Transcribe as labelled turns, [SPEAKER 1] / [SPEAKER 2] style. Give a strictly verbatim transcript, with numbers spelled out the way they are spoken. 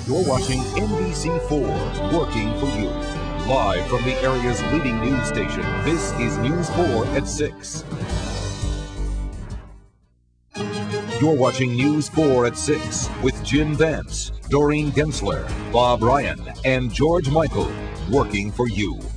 [SPEAKER 1] You're watching N B C four, working for you. Live from the area's leading news station, this is News four at six. You're watching News four at six with Jim Vance, Doreen Gensler, Bob Ryan, and George Michael, working for you.